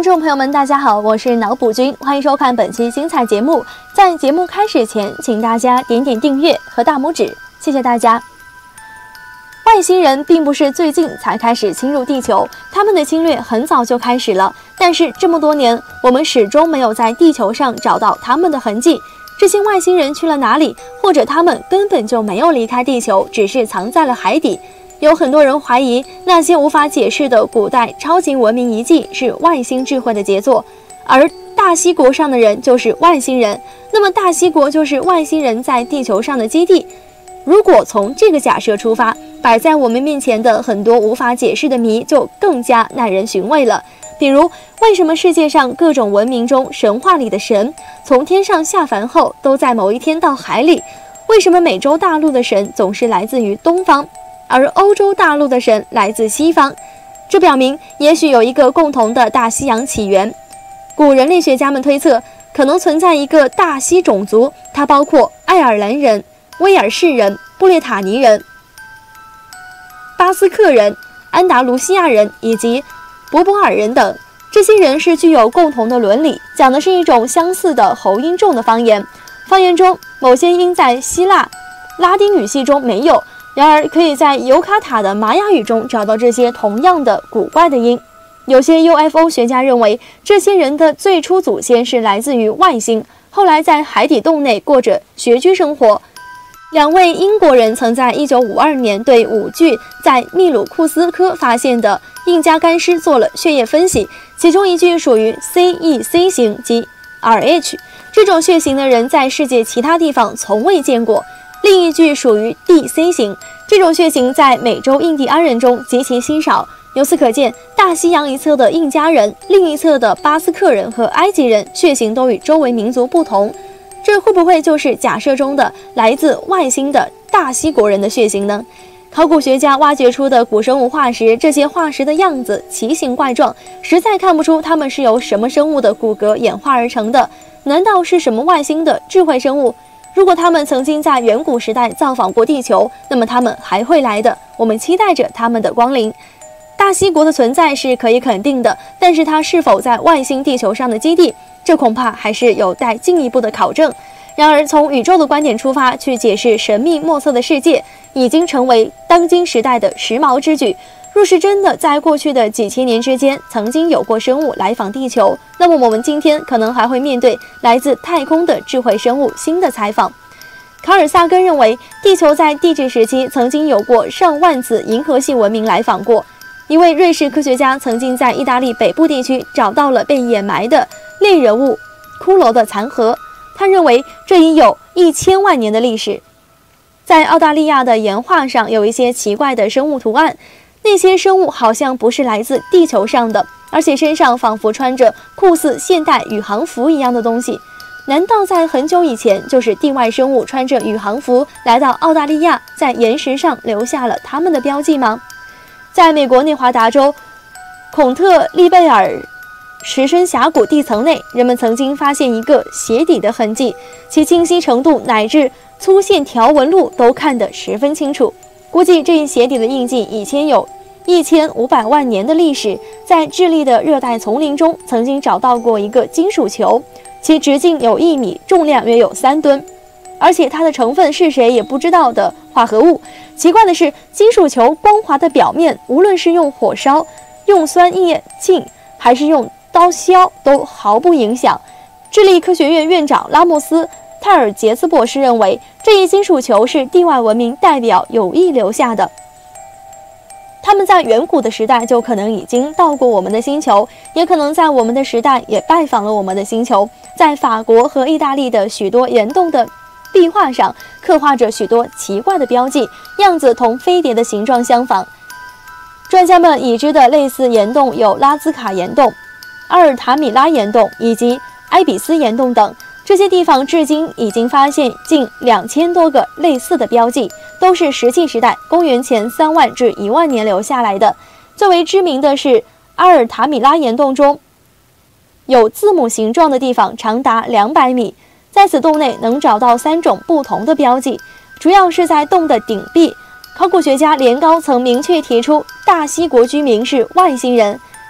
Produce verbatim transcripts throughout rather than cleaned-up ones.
众朋友们，大家好，我是脑补君，欢迎收看本期精彩节目。在节目开始前，请大家点点订阅和大拇指，谢谢大家。外星人并不是最近才开始侵入地球，他们的侵略很早就开始了，但是这么多年，我们始终没有在地球上找到他们的痕迹。这些外星人去了哪里？或者他们根本就没有离开地球，只是藏在了海底。有很多人怀疑那些无法解释的古代超级文明遗迹是外星智慧的杰作，而大西国上的人就是外星人，那么大西国就是外星人在地球上的基地。如果从这个假设出发，摆在我们面前的很多无法解释的谜就更加耐人寻味了。比如，为什么世界上各种文明中神话里的神从天上下凡后都在某一天到海里？为什么美洲大陆的神总是来自于东方，而欧洲大陆的神来自西方？这表明也许有一个共同的大西洋起源。古人类学家们推测，可能存在一个大西种族，它包括爱尔兰人、威尔士人、布列塔尼人、巴斯克人、安达卢西亚人以及博博尔人等。这些人是具有共同的伦理，讲的是一种相似的喉音重的方言。方言中某些音在希腊、拉丁语系中没有，然而可以在尤卡塔的玛雅语中找到这些同样的古怪的音。有些 U F O 学家认为，这些人的最初祖先是来自于外星，后来在海底洞内过着穴居生活。两位英国人曾在一九五二年对五具在秘鲁库斯科发现的印加干尸做了血液分析，其中一具属于 C E C 型及 R H， 这种血型的人在世界其他地方从未见过。另一具属于 D C 型，这种血型在美洲印第安人中极其稀少。由此可见，大西洋一侧的印加人，另一侧的巴斯克人和埃及人血型都与周围民族不同。这会不会就是假设中的来自外星的大西国人的血型呢？考古学家挖掘出的古生物化石，这些化石的样子奇形怪状，实在看不出它们是由什么生物的骨骼演化而成的。难道是什么外星的智慧生物？如果他们曾经在远古时代造访过地球，那么他们还会来的，我们期待着他们的光临。大西国的存在是可以肯定的，但是它是否在外星地球上的基地，这恐怕还是有待进一步的考证。然而，从宇宙的观点出发去解释神秘莫测的世界，已经成为当今时代的时髦之举。若是真的在过去的几千年之间曾经有过生物来访地球，那么我们今天可能还会面对来自太空的智慧生物新的采访。卡尔萨根认为，地球在地质时期曾经有过上万次银河系文明来访过。一位瑞士科学家曾经在意大利北部地区找到了被掩埋的类人物骷髅的残骸，他认为这已有一千万年的历史。在澳大利亚的岩画上有一些奇怪的生物图案，那些生物好像不是来自地球上的，而且身上仿佛穿着酷似现代宇航服一样的东西。难道在很久以前，就是地外生物穿着宇航服来到澳大利亚，在岩石上留下了他们的标记吗？在美国内华达州孔特利贝尔石深峡谷地层内，人们曾经发现一个鞋底的痕迹，其清晰程度乃至粗线条纹路都看得十分清楚。估计这一鞋底的印记以前有一千五百万年的历史。在智利的热带丛林中，曾经找到过一个金属球，其直径有一米，重量约有三吨，而且它的成分是谁也不知道的化合物。奇怪的是，金属球光滑的表面，无论是用火烧、用酸液浸还是用刀削，都毫不影响。智利科学院院长拉莫斯·泰尔杰斯博士认为，这一金属球是地外文明代表有意留下的。他们在远古的时代就可能已经到过我们的星球，也可能在我们的时代也拜访了我们的星球。在法国和意大利的许多岩洞的壁画上刻画着许多奇怪的标记，样子同飞碟的形状相仿。专家们已知的类似岩洞有拉兹卡岩洞、阿尔塔米拉岩洞以及埃比斯岩洞等，这些地方至今已经发现近两千多个类似的标记，都是石器时代公元前三万至一万年留下来的。最为知名的是阿尔塔米拉岩洞中有字母形状的地方长达两百米，在此洞内能找到三种不同的标记，主要是在洞的顶壁。考古学家连高曾明确提出，大西国居民是外星人。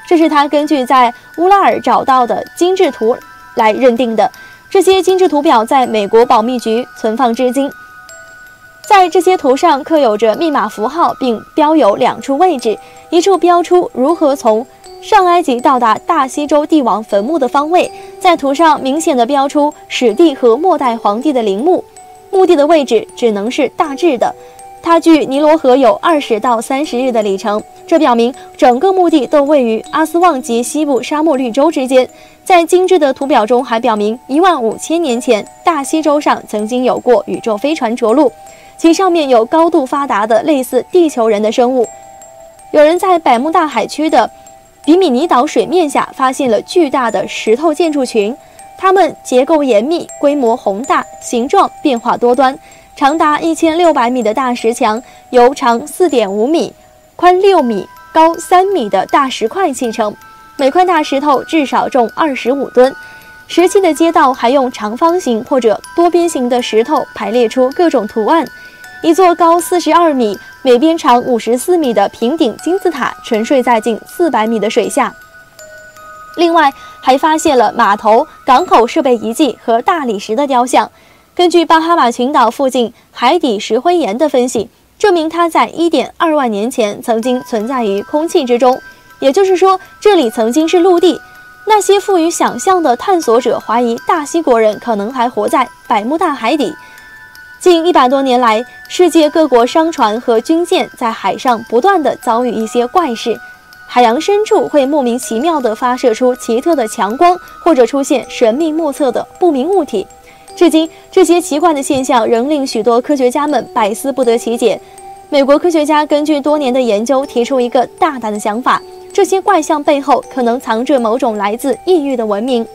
这是他根据在乌拉尔找到的精致图来认定的。这些精致图表在美国保密局存放至今。在这些图上刻有着密码符号，并标有两处位置，一处标出如何从上埃及到达大西洲帝王坟墓的方位，在图上明显的标出史地和末代皇帝的陵墓，墓地的位置只能是大致的。它距尼罗河有二十到三十日的里程，这表明整个墓地都位于阿斯旺及西部沙漠绿洲之间。在精致的图表中还表明，一万五千年前大西洲上曾经有过宇宙飞船着陆，其上面有高度发达的类似地球人的生物。有人在百慕大海区的比米尼岛水面下发现了巨大的石头建筑群，它们结构严密，规模宏大，形状变化多端。长达一千六百米的大石墙由长 四点五米、宽六米、高三米的大石块砌成，每块大石头至少重二十五吨。石砌的街道还用长方形或者多边形的石头排列出各种图案。一座高四十二米、每边长五十四米的平顶金字塔沉睡在近四百米的水下。另外，还发现了码头、港口设备遗迹和大理石的雕像。根据巴哈马群岛附近海底石灰岩的分析，证明它在 一点二万年前曾经存在于空气之中，也就是说，这里曾经是陆地。那些富于想象的探索者怀疑大西国人可能还活在百慕大海底。近一百多年来，世界各国商船和军舰在海上不断地遭遇一些怪事，海洋深处会莫名其妙地发射出奇特的强光，或者出现神秘莫测的不明物体。至今，这些奇怪的现象仍令许多科学家们百思不得其解。美国科学家根据多年的研究，提出一个大胆的想法：这些怪象背后可能藏着某种来自异域的文明。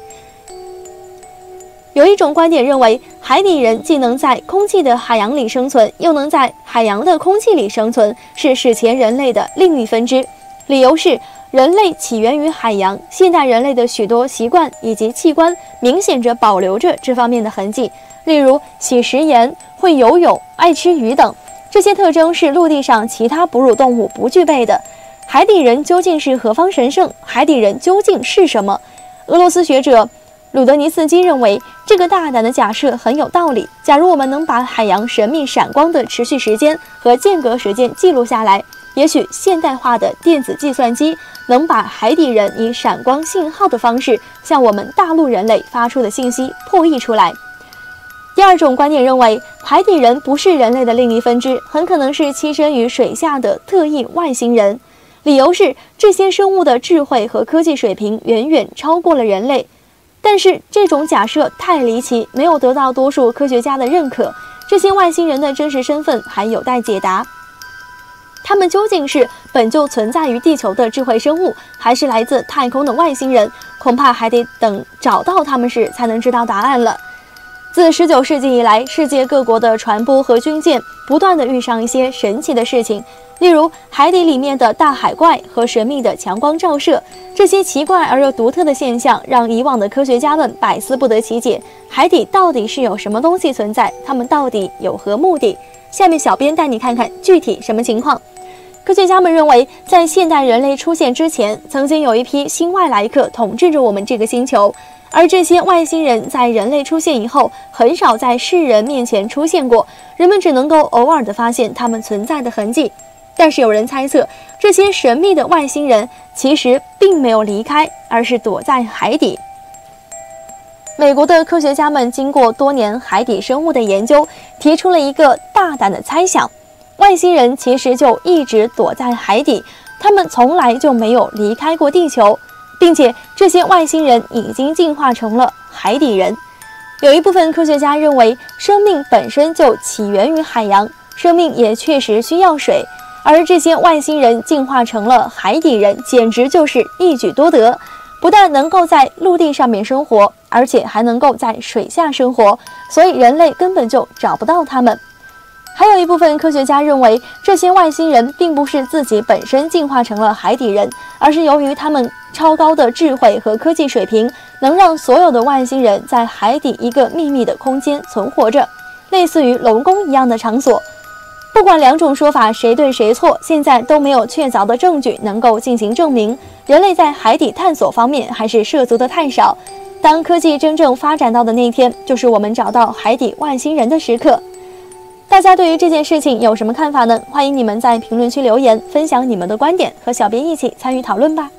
有一种观点认为，海底人既能在空气的海洋里生存，又能在海洋的空气里生存，是史前人类的另一分支。理由是，人类起源于海洋，现代人类的许多习惯以及器官明显着保留着这方面的痕迹，例如喜食盐、会游泳、爱吃鱼等。这些特征是陆地上其他哺乳动物不具备的。海底人究竟是何方神圣？海底人究竟是什么？俄罗斯学者鲁德尼斯基认为，这个大胆的假设很有道理。假如我们能把海洋神秘闪光的持续时间和间隔时间记录下来，也许现代化的电子计算机能把海底人以闪光信号的方式向我们大陆人类发出的信息破译出来。第二种观点认为，海底人不是人类的另一分支，很可能是栖身于水下的特异外星人。理由是，这些生物的智慧和科技水平远远超过了人类。但是这种假设太离奇，没有得到多数科学家的认可。这些外星人的真实身份还有待解答。他们究竟是本就存在于地球的智慧生物，还是来自太空的外星人？恐怕还得等找到他们时才能知道答案了。自十九世纪以来，世界各国的船舶和军舰不断地遇上一些神奇的事情，例如海底里面的大海怪和神秘的强光照射。这些奇怪而又独特的现象让以往的科学家们百思不得其解，海底到底是有什么东西存在？他们到底有何目的？下面小编带你看看具体什么情况。科学家们认为，在现代人类出现之前，曾经有一批新外来客统治着我们这个星球，而这些外星人在人类出现以后，很少在世人面前出现过，人们只能够偶尔地发现他们存在的痕迹。但是有人猜测，这些神秘的外星人其实并没有离开，而是躲在海底。美国的科学家们经过多年海底生物的研究，提出了一个大胆的猜想：外星人其实就一直躲在海底，他们从来就没有离开过地球，并且这些外星人已经进化成了海底人。有一部分科学家认为，生命本身就起源于海洋，生命也确实需要水，而这些外星人进化成了海底人，简直就是一举多得，不但能够在陆地上面生活，而且还能够在水下生活，所以人类根本就找不到他们。还有一部分科学家认为，这些外星人并不是自己本身进化成了海底人，而是由于他们超高的智慧和科技水平，能让所有的外星人在海底一个秘密的空间存活着，类似于龙宫一样的场所。 不管两种说法谁对谁错，现在都没有确凿的证据能够进行证明，人类在海底探索方面还是涉足的太少。当科技真正发展到的那天，就是我们找到海底外星人的时刻。大家对于这件事情有什么看法呢？欢迎你们在评论区留言，分享你们的观点，和小编一起参与讨论吧。